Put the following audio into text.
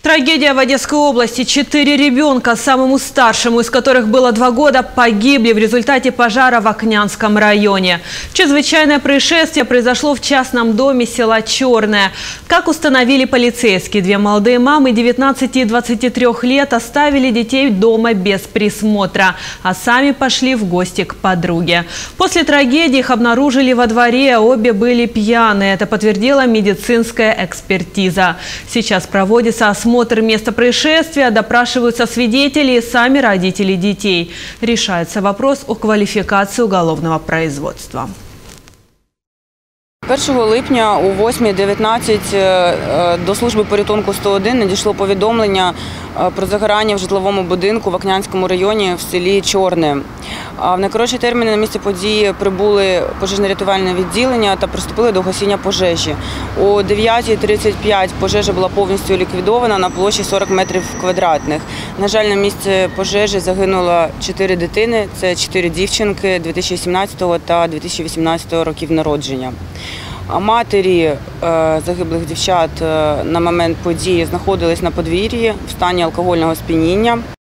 Трагедия в Одесской области. 4 ребенка, самому старшему из которых было 2 года, погибли в результате пожара в Окнянском районе. Чрезвычайное происшествие произошло в частном доме села Черное. Как установили полицейские, 2 молодые мамы 19 и 23 лет оставили детей дома без присмотра, а сами пошли в гости к подруге. После трагедии их обнаружили во дворе, обе были пьяные. Это подтвердила медицинская экспертиза. Сейчас проводится осмотр места происшествия, допрашиваются свидетели и сами родители детей. Решается вопрос о квалификации уголовного производства. 1 липня о 8:19 до служби порятунку 101 надійшло повідомлення про загорання в житловому будинку в Окнянському районі в селі Чорне. В найкоротші терміни на місце події прибули пожежно-рятувальне відділення та приступили до гасіння пожежі. О 9:35 пожежа була повністю ліквідована на площі 40 метрів квадратних. На жаль, на місці пожежі загинуло 4 дитини, це 4 дівчинки 2017 та 2018 років народження. Матері загиблих дівчат на момент події знаходились на подвір'ї в стані алкогольного сп'яніння.